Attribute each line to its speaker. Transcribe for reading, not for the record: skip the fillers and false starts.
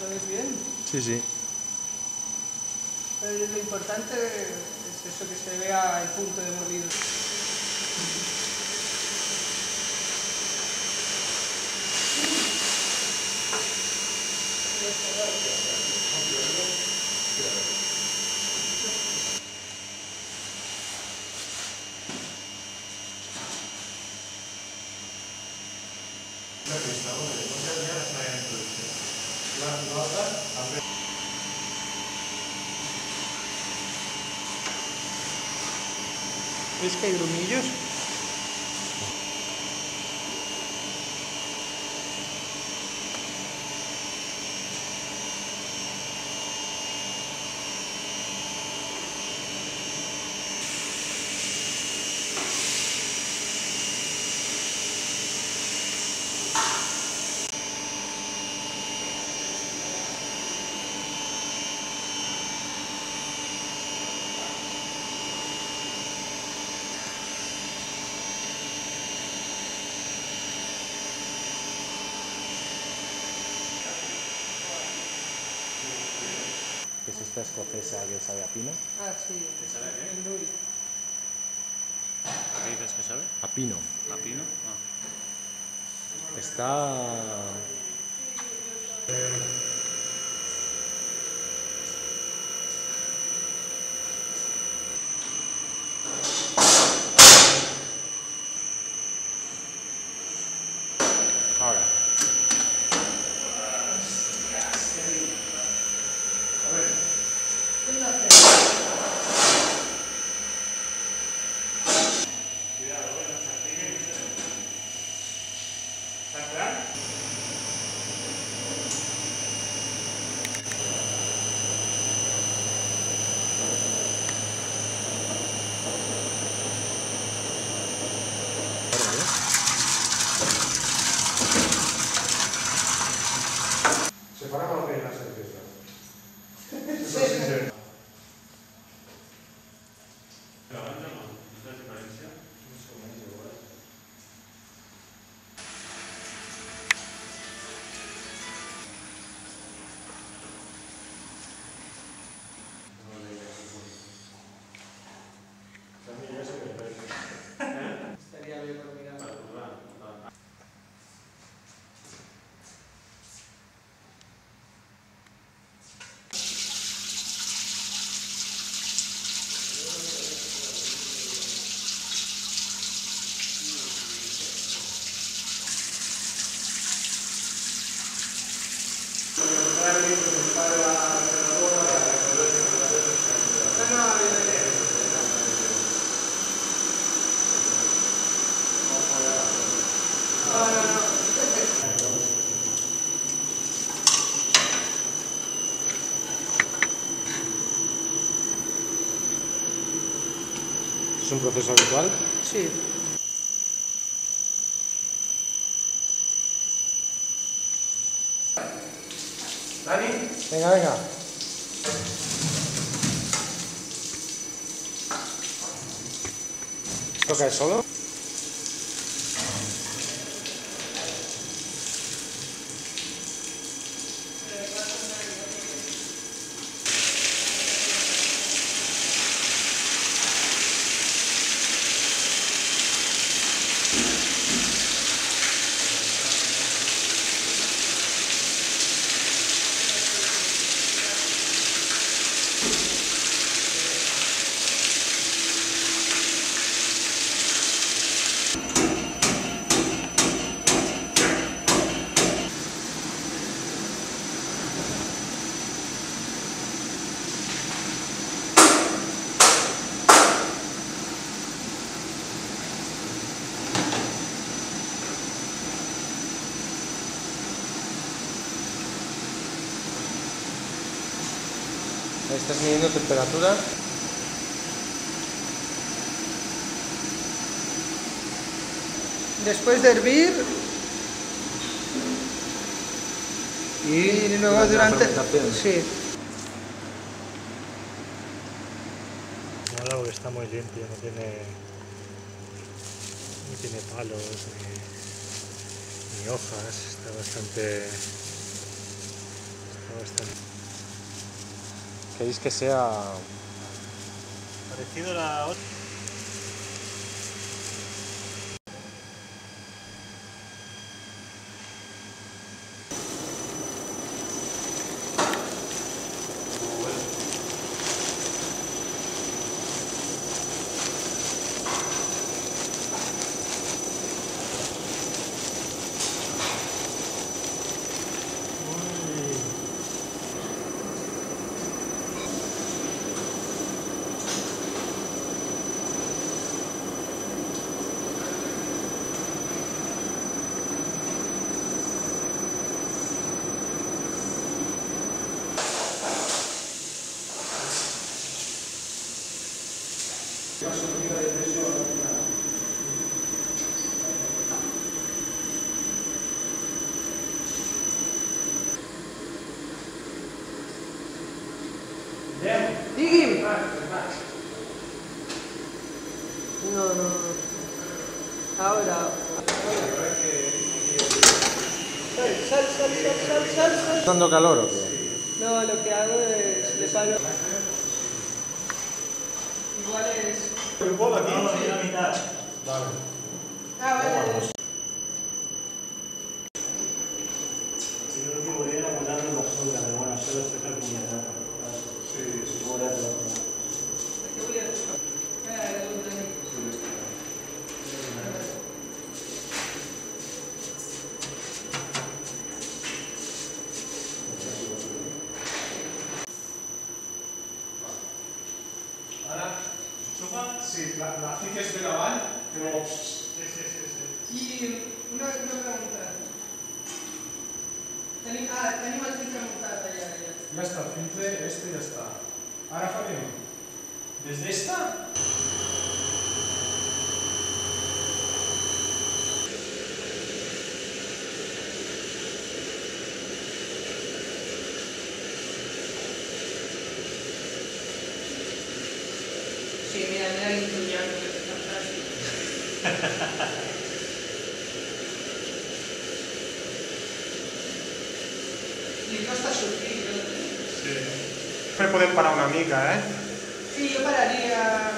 Speaker 1: ¿Lo ves bien?
Speaker 2: Sí, sí.
Speaker 1: Pero lo importante es eso, que se vea el punto de molido. ¿Ves que hay grumillos?
Speaker 2: ¿Qué es esta escocesa que sabe a pino?
Speaker 1: Ah, sí.
Speaker 3: ¿Qué sabe a qué?
Speaker 1: El Nui.
Speaker 3: ¿Qué dices que sabe?
Speaker 2: A pino.
Speaker 3: ¿A pino? Ah.
Speaker 2: Está... Ahora.
Speaker 4: Separamos bien las cervezas.
Speaker 1: Estaría bien por mirar.
Speaker 2: ¿Es un proceso habitual?
Speaker 1: Sí.
Speaker 4: Dani.
Speaker 2: Venga, venga. ¿Esto cae solo? Ahí estás midiendo temperatura.
Speaker 1: Después de hervir y luego durante...
Speaker 2: la fermentación.
Speaker 1: Sí.
Speaker 4: Mola porque está muy limpio, no tiene palos ni hojas, está bastante bastante.
Speaker 2: ¿Queréis que sea
Speaker 4: Parecido a la otra.
Speaker 1: Digui'm! No. Ahora. Sal.
Speaker 2: dando calor o qué?
Speaker 1: No, lo que hago es le paro. Igual es.
Speaker 4: ¿El bol aquí?
Speaker 3: No, la mitad.
Speaker 4: Vale.
Speaker 1: Vale.
Speaker 3: Yo creo que voy a ir abusando en la sombra, pero bueno, solo estoy calculando.
Speaker 4: Sí.
Speaker 3: Voy a hacerlo.
Speaker 1: ¿Qué voy a buscar? La luz de ahí.
Speaker 4: Ahora, chupa. Sí, la fiques de davant, que no... Sí.
Speaker 1: Y una pregunta. Tenim el filtre muntat allà.
Speaker 4: Ya está, el filtre este ya está. Ahora farem desde esta.
Speaker 1: Sí, mira l'intuiant que és fantàstic. I no està sortint.
Speaker 4: Sí. Podem parar una mica,
Speaker 1: Sí, jo pararia